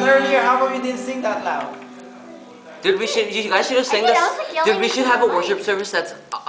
earlier. How come you didn't sing that loud? Dude, you guys should have sang this. Dude, we should have a worship service that's